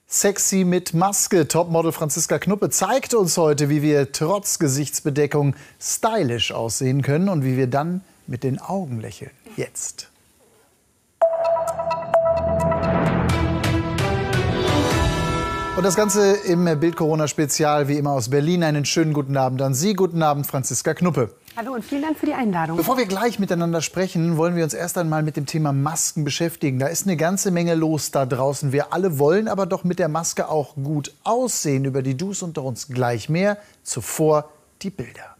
Sexy mit Maske. Topmodel Franziska Knuppe zeigt uns heute, wie wir trotz Gesichtsbedeckung stylisch aussehen können und wie wir dann mit den Augen lächeln. Jetzt. Und das Ganze im Bild-Corona-Spezial, wie immer aus Berlin. Einen schönen guten Abend an Sie. Guten Abend, Franziska Knuppe. Hallo und vielen Dank für die Einladung. Bevor wir gleich miteinander sprechen, wollen wir uns erst einmal mit dem Thema Masken beschäftigen. Da ist eine ganze Menge los da draußen. Wir alle wollen aber doch mit der Maske auch gut aussehen. Über die Do's und Don'ts gleich mehr. Zuvor die Bilder.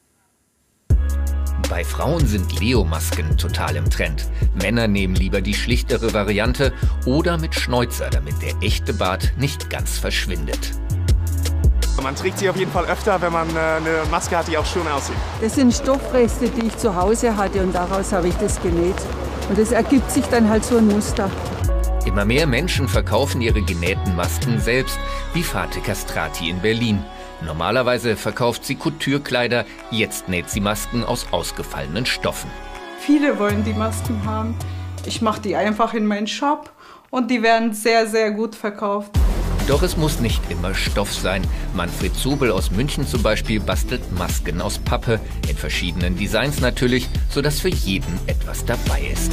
Bei Frauen sind Leo-Masken total im Trend. Männer nehmen lieber die schlichtere Variante oder mit Schnäuzer, damit der echte Bart nicht ganz verschwindet. Man trägt sie auf jeden Fall öfter, wenn man eine Maske hat, die auch schön aussieht. Das sind Stoffreste, die ich zu Hause hatte und daraus habe ich das genäht. Und es ergibt sich dann halt so ein Muster. Immer mehr Menschen verkaufen ihre genähten Masken selbst, wie Fatih Castrati in Berlin. Normalerweise verkauft sie Couture-Kleider, jetzt näht sie Masken aus ausgefallenen Stoffen. Viele wollen die Masken haben. Ich mache die einfach in meinen Shop und die werden sehr, sehr gut verkauft. Doch es muss nicht immer Stoff sein. Manfred Zobel aus München zum Beispiel bastelt Masken aus Pappe, in verschiedenen Designs natürlich, sodass für jeden etwas dabei ist.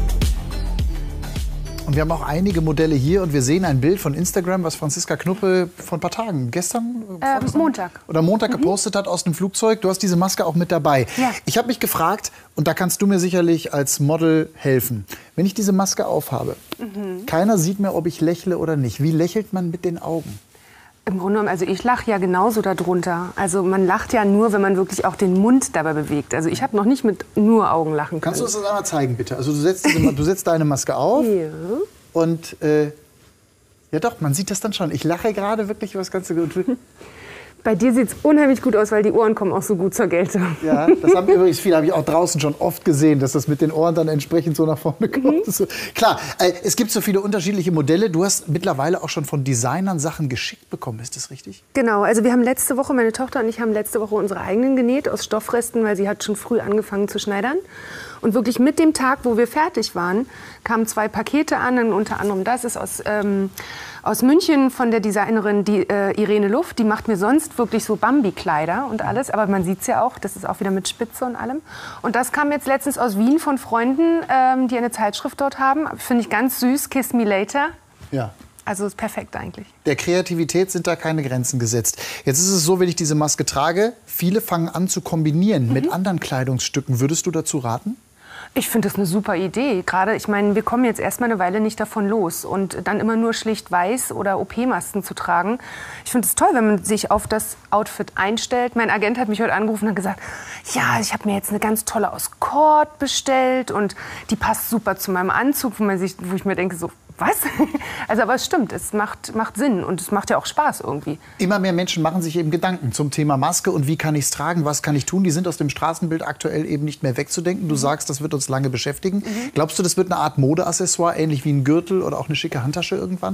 Und wir haben auch einige Modelle hier und wir sehen ein Bild von Instagram, was Franziska Knuppe vor ein paar Tagen, gestern? Montag. Oder Montag gepostet hat aus dem Flugzeug. Du hast diese Maske auch mit dabei. Ja. Ich habe mich gefragt, und da kannst du mir sicherlich als Model helfen. Wenn ich diese Maske aufhabe, keiner sieht mir, ob ich lächle oder nicht. Wie lächelt man mit den Augen? Im Grunde genommen, also ich lache ja genauso darunter. Also man lacht ja nur, wenn man wirklich auch den Mund dabei bewegt. Also ich habe noch nicht mit nur Augen lachen können. Kannst du uns das einmal zeigen, bitte? Also du setzt deine Maske auf und ja doch, man sieht das dann schon. Ich lache gerade wirklich über das Ganze. Bei dir sieht es unheimlich gut aus, weil die Ohren kommen auch so gut zur Geltung. Ja, das haben übrigens viele, habe ich auch draußen schon oft gesehen, dass das mit den Ohren dann entsprechend so nach vorne kommt. So. Klar, es gibt so viele unterschiedliche Modelle. Du hast mittlerweile auch schon von Designern Sachen geschickt bekommen, ist das richtig? Genau, also wir haben letzte Woche, meine Tochter und ich haben letzte Woche unsere eigenen genäht aus Stoffresten, weil sie hat schon früh angefangen zu schneidern. Und wirklich mit dem Tag, wo wir fertig waren, kamen 2 Pakete an. Und unter anderem das ist aus München von der Designerin Irene Luft. Die macht mir sonst wirklich so Bambi-Kleider und alles. Aber man sieht es ja auch, das ist auch wieder mit Spitze und allem. Und das kam jetzt letztens aus Wien von Freunden, die eine Zeitschrift dort haben. Finde ich ganz süß, Kiss Me Later. Ja. Also ist perfekt eigentlich. Der Kreativität sind da keine Grenzen gesetzt. Jetzt ist es so, wenn ich diese Maske trage, viele fangen an zu kombinieren mit anderen Kleidungsstücken. Würdest du dazu raten? Ich finde das eine super Idee. Gerade, ich meine, wir kommen jetzt erstmal eine Weile nicht davon los. Und dann immer nur schlicht weiß oder OP-Masken zu tragen. Ich finde es toll, wenn man sich auf das Outfit einstellt. Mein Agent hat mich heute angerufen und hat gesagt, ja, ich habe mir jetzt eine ganz tolle aus Cord bestellt. Und die passt super zu meinem Anzug, wo ich mir denke, so, was? Also, aber es stimmt, es macht Sinn und es macht ja auch Spaß irgendwie. Immer mehr Menschen machen sich eben Gedanken zum Thema Maske und wie kann ich es tragen, was kann ich tun. Die sind aus dem Straßenbild aktuell eben nicht mehr wegzudenken. Du sagst, das wird uns lange beschäftigen. Glaubst du, das wird eine Art Modeaccessoire, ähnlich wie ein Gürtel oder auch eine schicke Handtasche irgendwann?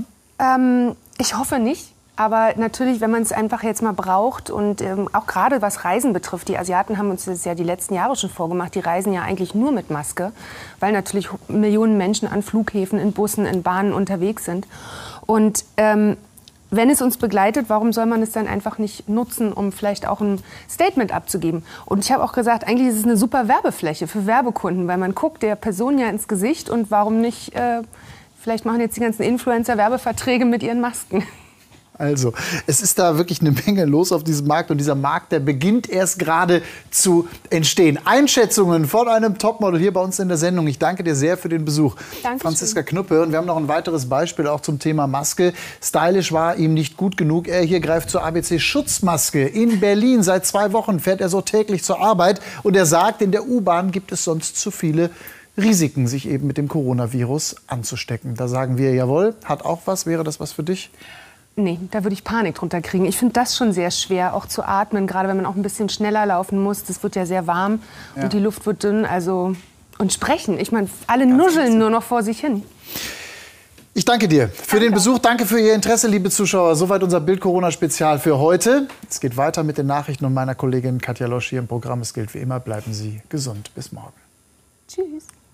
Ich hoffe nicht. Aber natürlich, wenn man es einfach jetzt mal braucht und auch gerade was Reisen betrifft, die Asiaten haben uns das ja die letzten Jahre schon vorgemacht, die reisen ja eigentlich nur mit Maske, weil natürlich Millionen Menschen an Flughäfen, in Bussen, in Bahnen unterwegs sind. Und wenn es uns begleitet, warum soll man es dann einfach nicht nutzen, um vielleicht auch ein Statement abzugeben? Und ich habe auch gesagt, eigentlich ist es eine super Werbefläche für Werbekunden, weil man guckt der Person ja ins Gesicht und warum nicht, vielleicht machen jetzt die ganzen Influencer Werbeverträge mit ihren Masken. Also, es ist da wirklich eine Menge los auf diesem Markt und dieser Markt, der beginnt erst gerade zu entstehen. Einschätzungen von einem Topmodel hier bei uns in der Sendung. Ich danke dir sehr für den Besuch. Dankeschön. Franziska Knuppe. Und wir haben noch ein weiteres Beispiel auch zum Thema Maske. Stylisch war ihm nicht gut genug. Er hier greift zur ABC-Schutzmaske. In Berlin seit 2 Wochen fährt er so täglich zur Arbeit. Und er sagt, in der U-Bahn gibt es sonst zu viele Risiken, sich eben mit dem Coronavirus anzustecken. Da sagen wir, jawohl, hat auch was. Wäre das was für dich? Nee, da würde ich Panik drunter kriegen. Ich finde das schon sehr schwer, auch zu atmen, gerade wenn man auch ein bisschen schneller laufen muss. Das wird ja sehr warm und die Luft wird dünn. Also, und sprechen, ich meine, alle nuscheln nur noch vor sich hin. Ich danke dir für den Besuch, danke für Ihr Interesse, liebe Zuschauer. Soweit unser Bild-Corona-Spezial für heute. Es geht weiter mit den Nachrichten und meiner Kollegin Katja Losch hier im Programm. Es gilt wie immer, bleiben Sie gesund. Bis morgen. Tschüss.